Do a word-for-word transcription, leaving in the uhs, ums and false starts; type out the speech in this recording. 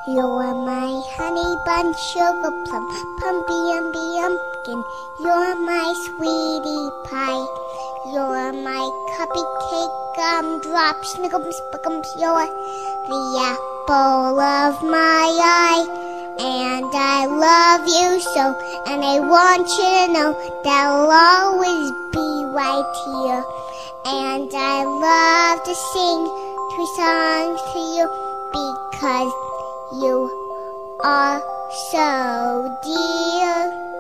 You're my honey bun, sugar plum, pumpy umby umpkin. You're my sweetie pie. You're my cupcake, gumdrop, snickums, spickums. You're the apple of my eye. And I love you so, and I want you to know that I'll always be right here. And I love to sing three songs to you because you are so dear.